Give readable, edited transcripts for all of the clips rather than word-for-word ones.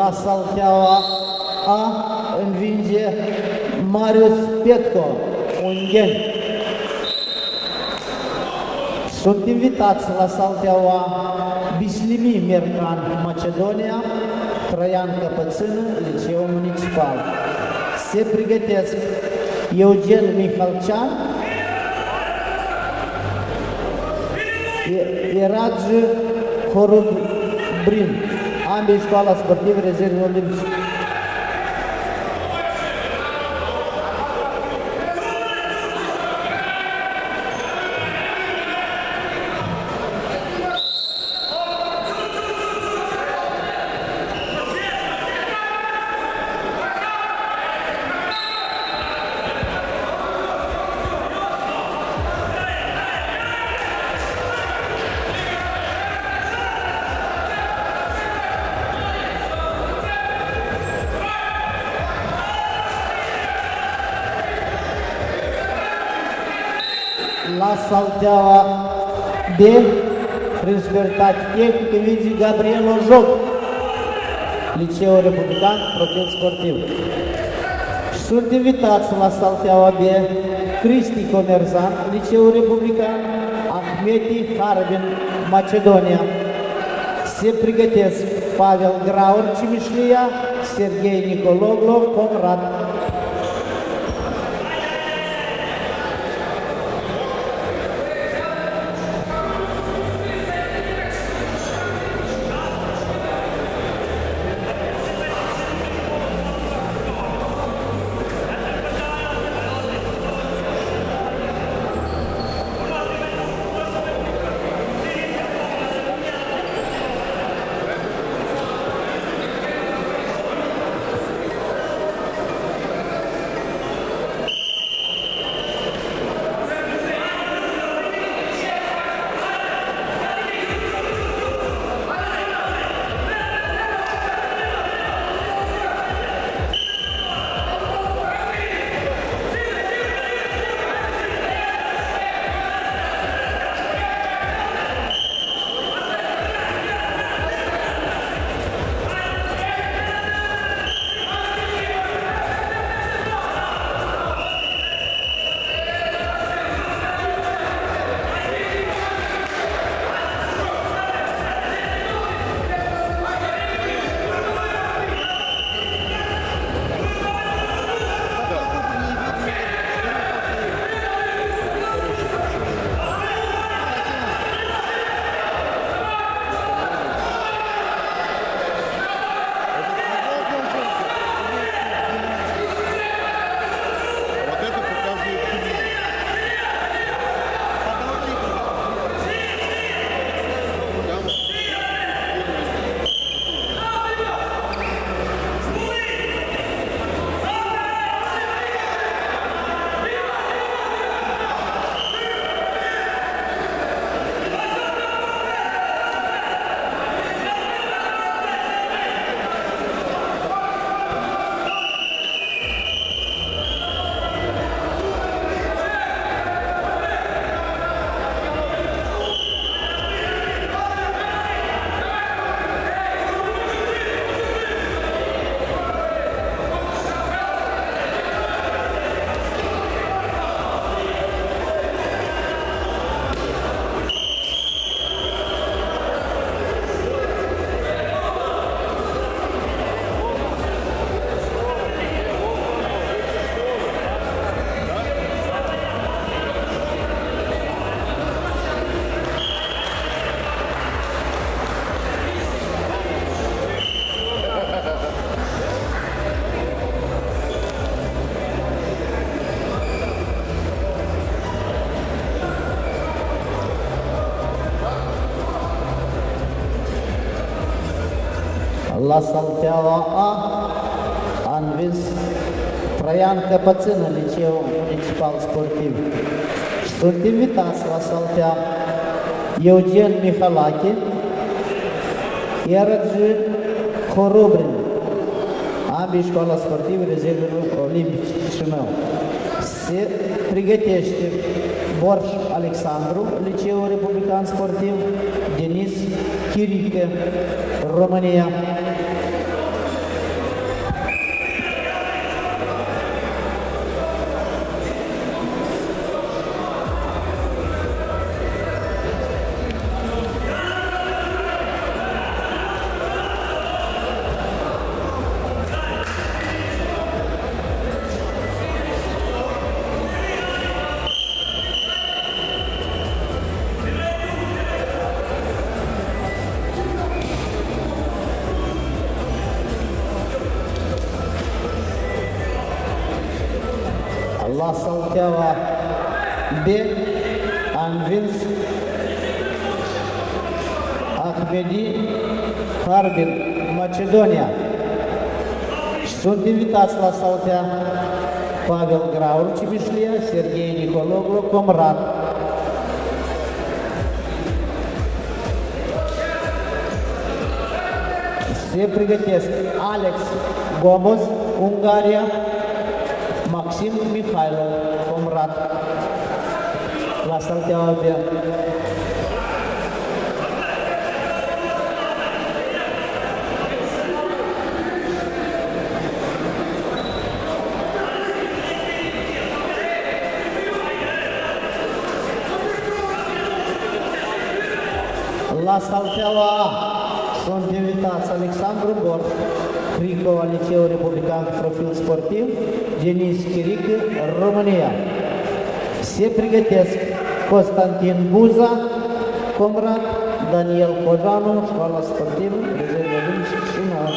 La Salteaua A învinge Marius Petco, ungheni. Sunt invitați la Salteaua Bislimi Mercan, Macedonia, Traian Căpățână, Liceu Municipal. Se pregătesc Eugen Mihalcean, Eragi Horubrin, ambii școala sportivă rezerve olimpice. La Salteaua B, prin superioritate tehnică, învinge Gabriel Ojoc, Liceul Republican, profil sportiv. Sunt invitați la Salteaua B Cristi Comerzan, Liceul Republican, Ahmeti Harbin, Macedonia. Se pregătesc Pavel Graur, Cimișlia, Serghei Nicologlov, Conrad. La Salteaua A a învins Traian Căpățână, Liceu Municipal Sportiv. Sunt invitați la Saltea Eugen Mihalache, Eragi Horubrin, ambii școala sportivă rezervelor olimpice Chișinău. Se pregătește Borș Alexandru, Liceul Republican Sportiv, Denis Chirică, România. La Salteaua B a învins Ahmedi Harbin, Macedonia. Și sunt invitați la Saltea Pavel Graur, Cimișlia, Serghei Nicologlu, Comrat. Se pregătesc Alex Gomos, Ungaria, Maxim Mihailov, Comrat, la Salteaua B. La Salteaua A sunt invitați Alexandru Borș, Crico al Liceului Republican Profil Sportiv, Denis Chirică, România. Se pregătesc Constantin Buza, Comrat, Daniel Codanu, Școala Sportivă, Rezervă Vâncii și Chișinău.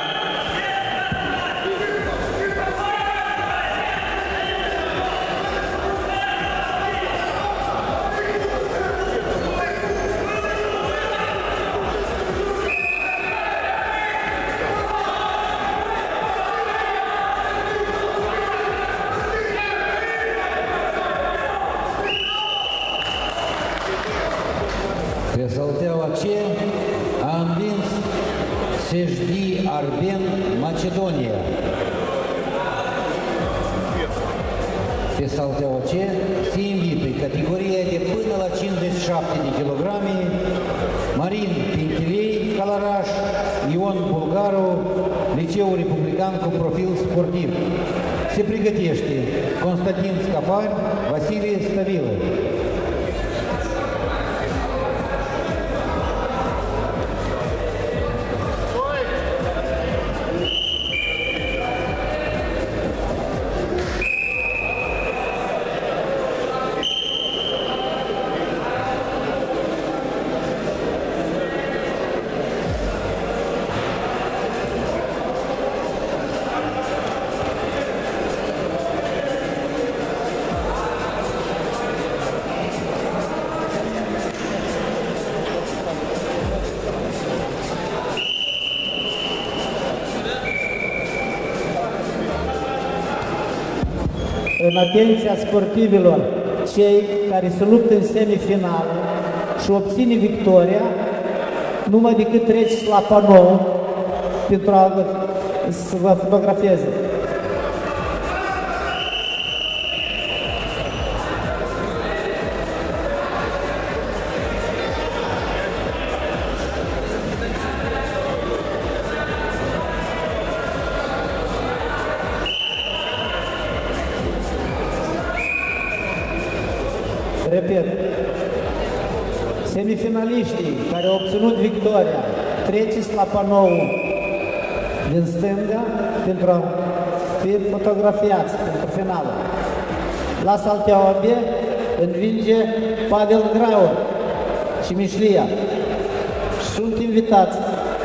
Pe Salteaua C a învins Sejdi Arben, Macedonia. Pe Salteaua C se invită categoria de până la 57 de kilograme Marin Pintilei, Calaraș, Ion Bulgaru, Liceul Republican cu Profil Sportiv. Se pregătește Constantin Scafar, Vasilie Stavilă. În atenția sportivilor, cei care se luptă în semifinală și obține victoria, numai decât treceți la panou pentru a să vă fotografieze. Repet, semifinaliștii care au obținut victoria, treceți la panoul din stânga pentru a fi fotografiați pentru finalul. La Salteaua B învinge Pavel Graur, Cimișlia. Sunt invitați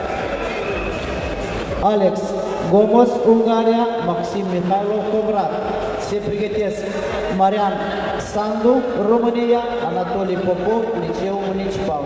Alex Gomos, Ungaria, Maxim Mihailov, Comrat. Se pregătesc Marian Sandu, România, Anatolii Popov, Liceu Municipal.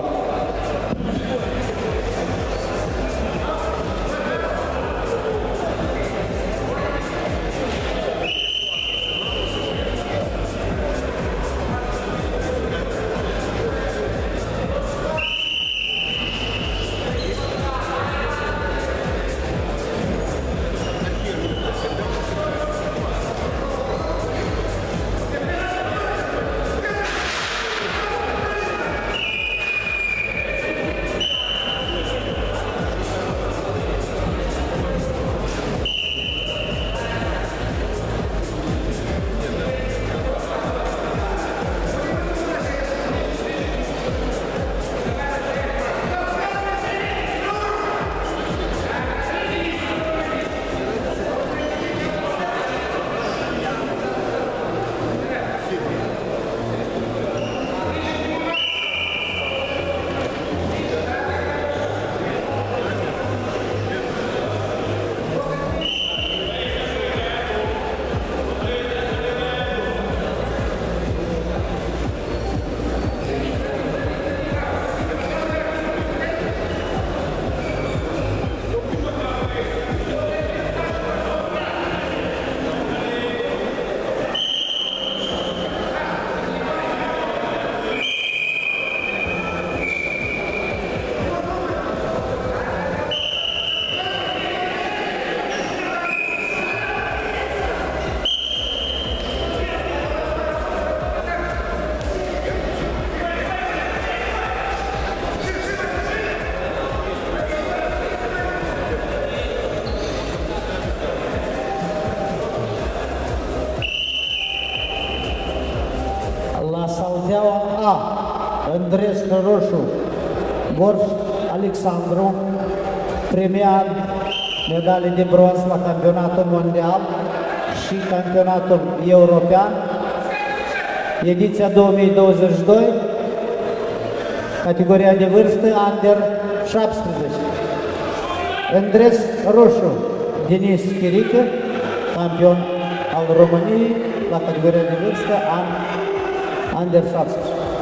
A. Andres Roșu, Borș Alexandru, premiat medalii de bronz la campionatul mondial și campionatul european, ediția 2022, categoria de vârstă Under 17. Andres Roșu, Denis Chirică, campion al României la categoria de vârstă Under 17.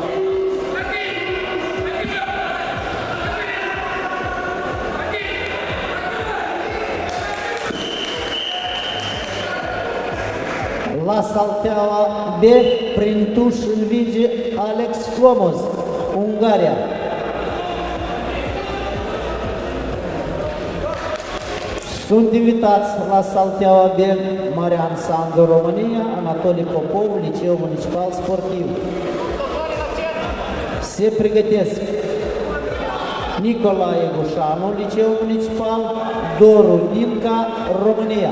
La salteaua B, prin tuș învinge Alex Flomoz, Ungaria. Sunt invitați la salteaua B Marian Sandu, România, Anatoliu Popov, Liceu Municipal Sportiv. Se pregătesc Nicolae Gușanu, Liceu Municipal, Doru Dinca, România.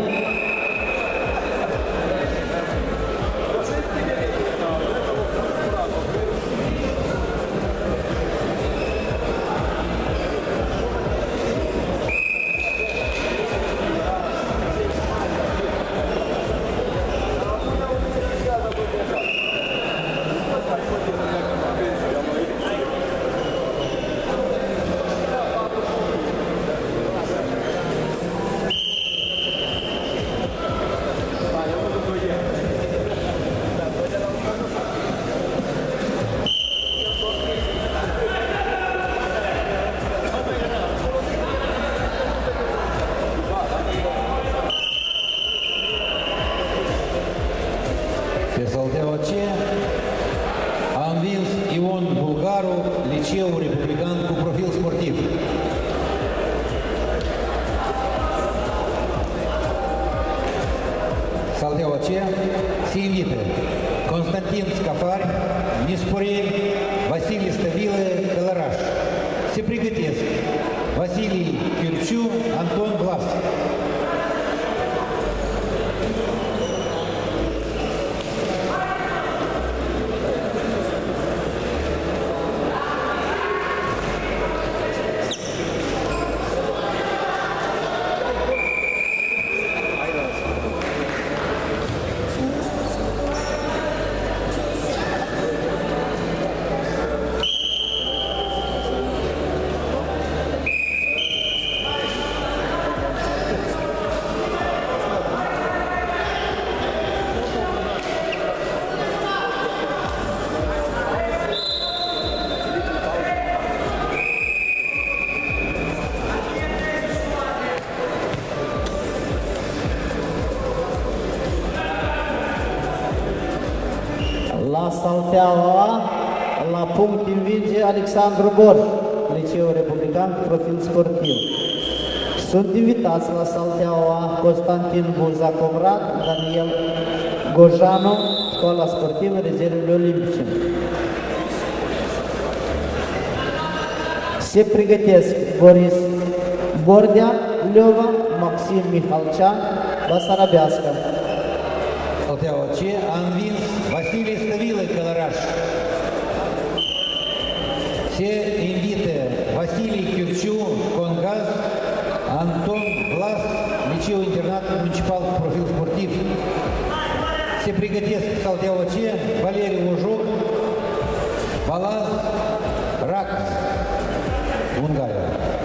Pe salteaua C a învins Ion Bulgaru, Liceu Republican cu profil sportiv. Salteaua C se invită Constantin Scafari, Nisporeni, Vasilie Stăvilă, Călăraș. Se pregătesc Vasilie Chiurciu, Anton Blas. La salteaua A, la punct învinge Alexandru Borș, Liceu Republican cu profil sportiv. Sunt invitați la salteaua A Constantin Buza Comrat, Daniel Gojanu, Școala Sportivă Rezervele Olimpice. Se pregătesc Boris Bordea, Leova, Maxim Mihalcean, Basarabească. Salteaua C a învins Vasilie Stăvilă, Călăraș. Se invită Vasilie Chiurciu, Congaz, Anton Blas, Liceu Internat Municipal cu profil sportiv. Se pregătesc salteaua C, Valeriu Ojoc, Balaz, Rac, Ungaria.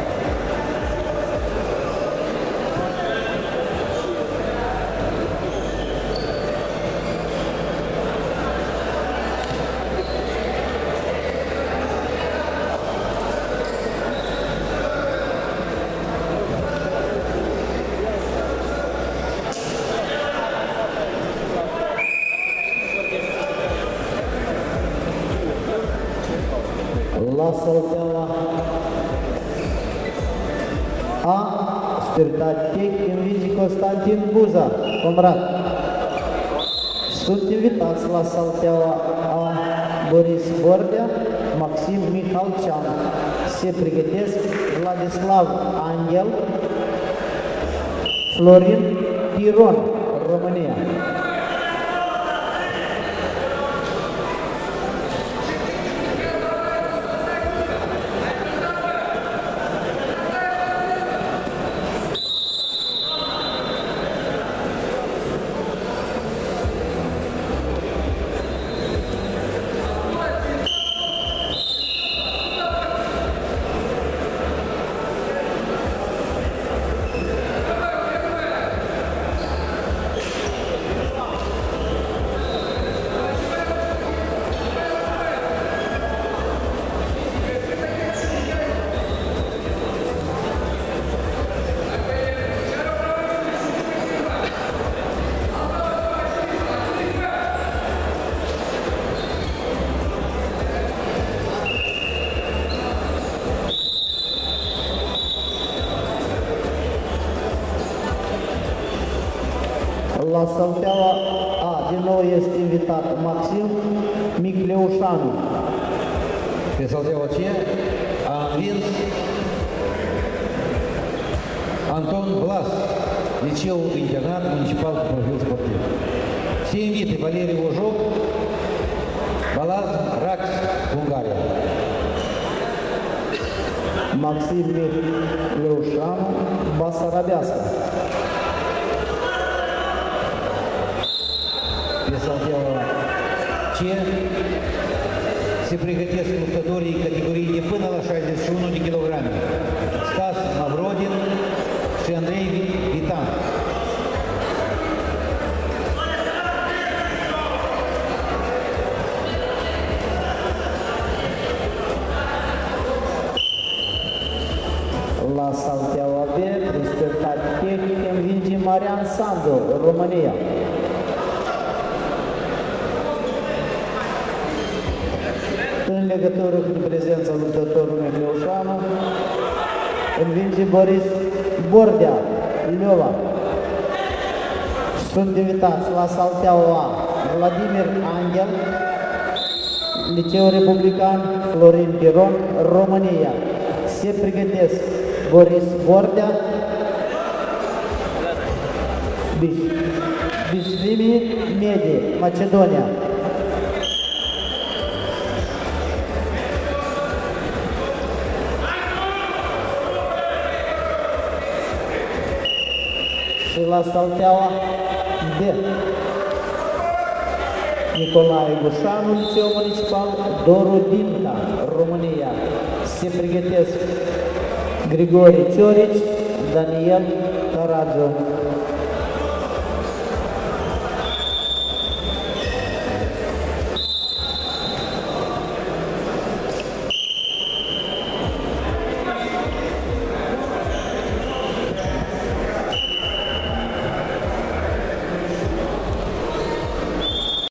La salteaua A, Spirtatec, învinge Constantin Buza, Comrat. Sunt invitați la salteaua A Boris Bordea, Maxim Mihalcean. Se pregătesc Vladislav Angel, Florin Piron, România. Salteaua A, din nou este invitat Maxim Micleușanu. Pe Salteaua C a învins Anton Blas, Liceu Internat Municipal cu profil sportiv. Se invită Valeriu Ojoc, Balaz Rax, Ungaria. Maxim Micleușanu, Basarabească. Pe Salteaua C se pregătesc luptătorii categoriei de până la 61 de kilograme. Stas Mavrodin și Andrei Vitan. La Salteaua B, prin spectacle tehnice, învinge Marian Sandu, România. În legătură cu prezența luptătorului Micleușanu, învinge Boris Bordea, Ilova. Sunt invitați la Salteaua A, Vladimir Angel, Liceu Republican Florin Piron, România. Se pregătesc Boris Bordea, Bisvimi Medi, Macedonia. Și la Salteaua D, Nicolae Gușanu, Liceu Municipal Doru Dinca, România. Se pregătesc Grigori Ciorici, Daniel Caragiu.